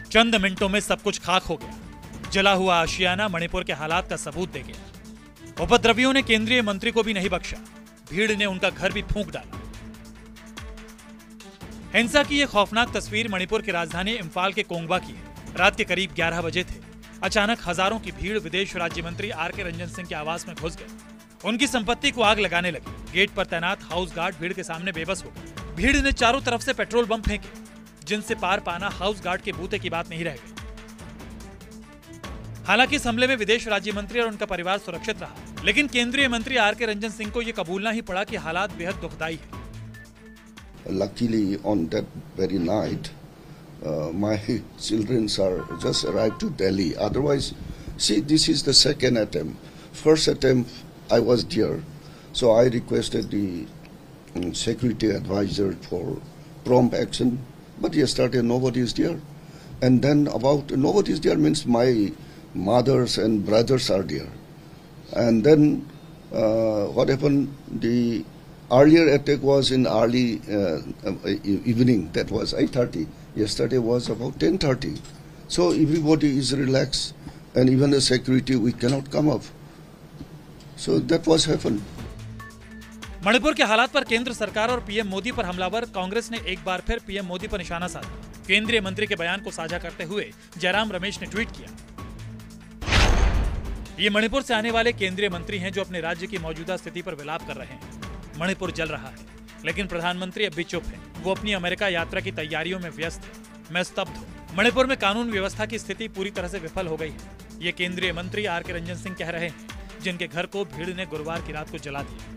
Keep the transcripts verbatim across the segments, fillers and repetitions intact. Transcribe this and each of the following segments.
चंद मिनटों में सब कुछ खाक हो गया। जला हुआ आशियाना मणिपुर के हालात का सबूत दे गया। उपद्रवियों ने केंद्रीय मंत्री को भी नहीं बख्शा, भीड़ ने उनका घर भी फूंक डाला। हिंसा की यह खौफनाक तस्वीर मणिपुर की राजधानी इम्फाल के कोंगबा की है। रात के करीब ग्यारह बजे थे। अचानक हजारों की भीड़ विदेश राज्य मंत्री आर के रंजन सिंह के आवास में घुस गई। उनकी संपत्ति को आग लगाने लगी। गेट पर तैनात हाउस गार्ड भीड़ के सामने बेबस हो गए। भीड़ ने चारों तरफ से पेट्रोल बम फेंके, जिनसे पार पाना हाउस गार्ड के बूते की बात नहीं रह गई। हालांकि इस हमले में विदेश राज्य मंत्री और उनका परिवार सुरक्षित रहा, लेकिन केंद्रीय मंत्री आर के रंजन सिंह को यह कबूलना ही पड़ा कि हालात बेहद दुखदायी है। Luckily, on that very night, uh, my children are just arrived to Delhi. Otherwise, see, this is the second attempt. First attempt, I was there, so I requested the um, security advisor for prompt action. But yesterday, nobody is there, and then about nobody is there means my mothers and brothers are there, and then uh, what happened? The earlier attack was in early uh, evening, that was eight thirty. Yesterday was about ten thirty. So everybody is relaxed, and even the security, we cannot come up. So that was happened. Manipur के हालात पर केंद्र सरकार और PM Modi पर हमलावर कांग्रेस ने एक बार फिर पीएम मोदी पर निशाना साधा। केंद्रीय मंत्री के बयान को साझा करते हुए जयराम रमेश ने ट्वीट किया, ये मणिपुर से आने वाले केंद्रीय मंत्री हैं जो अपने राज्य की मौजूदा स्थिति पर विलाप कर रहे हैं। मणिपुर जल रहा है, लेकिन प्रधानमंत्री अब भी चुप है। वो अपनी अमेरिका यात्रा की तैयारियों में व्यस्त है। मैं स्तब्ध हूं। मणिपुर में कानून व्यवस्था की स्थिति पूरी तरह से विफल हो गई है। ये केंद्रीय मंत्री आर के रंजन सिंह कह रहे हैं, जिनके घर को भीड़ ने गुरुवार की रात को जला दिया।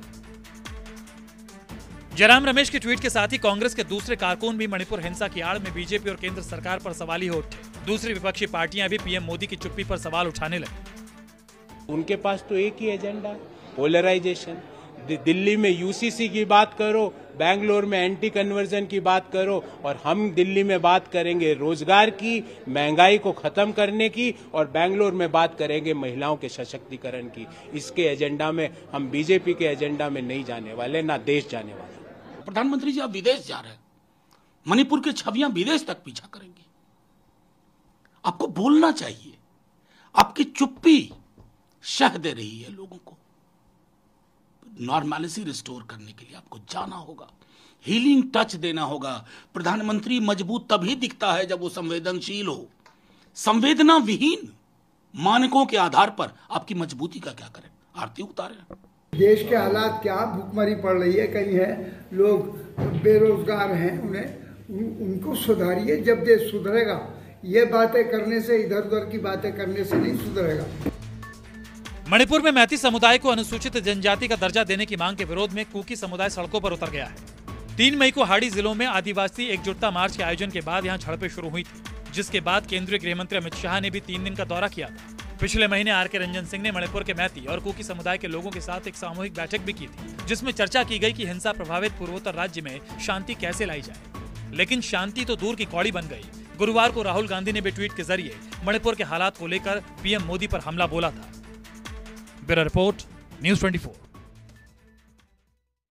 जयराम रमेश के ट्वीट के साथ ही कांग्रेस के दूसरे कारकुन भी मणिपुर हिंसा की आड़ में बीजेपी और केंद्र सरकार पर सवाली हो उठे। दूसरी विपक्षी पार्टियां भी पीएम मोदी की चुप्पी पर सवाल उठाने लगी। उनके पास तो एक ही एजेंडा, पोलराइजेशन। दिल्ली में यूसीसी की बात करो, बेंगलोर में एंटी कन्वर्जन की बात करो, और हम दिल्ली में बात करेंगे रोजगार की, महंगाई को खत्म करने की, और बेंगलोर में बात करेंगे महिलाओं के सशक्तिकरण की। इसके एजेंडा में हम बीजेपी के एजेंडा में नहीं जाने वाले, ना देश जाने वाले। प्रधानमंत्री जी आप विदेश जा रहे हैं, मणिपुर की छवियां विदेश तक पीछा करेंगी। आपको बोलना चाहिए। आपकी चुप्पी शह दे रही है लोगों को। नॉर्मैलिटी रिस्टोर करने के लिए आपको जाना होगा, हीलिंग टच देना होगा। प्रधानमंत्री मजबूत तभी दिखता है जब वो संवेदनशील हो। संवेदना विहीन मानकों के आधार पर आपकी मजबूती का क्या करें? आरती उतारें। देश के हालात क्या, भूखमरी पड़ रही है, कहीं है लोग बेरोजगार हैं, उन्हें उन, उनको सुधारिए। जब देश सुधरेगा, ये बातें करने से, इधर उधर की बातें करने से नहीं सुधरेगा। मणिपुर में मैती समुदाय को अनुसूचित जनजाति का दर्जा देने की मांग के विरोध में कुकी समुदाय सड़कों पर उतर गया है। तीन मई को हाड़ी जिलों में आदिवासी एकजुटता मार्च के आयोजन के बाद यहां झड़पें शुरू हुई थी, जिसके बाद केंद्रीय गृह मंत्री अमित शाह ने भी तीन दिन का दौरा किया था। पिछले महीने आर के रंजन सिंह ने मणिपुर के मैती और कुकी समुदाय के लोगों के साथ एक सामूहिक बैठक भी की थी, जिसमें चर्चा की गई कि हिंसा प्रभावित पूर्वोत्तर राज्य में शांति कैसे लाई जाए। लेकिन शांति तो दूर की कौड़ी बन गई। गुरुवार को राहुल गांधी ने भी ट्वीट के जरिए मणिपुर के हालात को लेकर पीएम मोदी पर हमला बोला था। ब्यूरो रिपोर्ट, न्यूज़ चौबीस।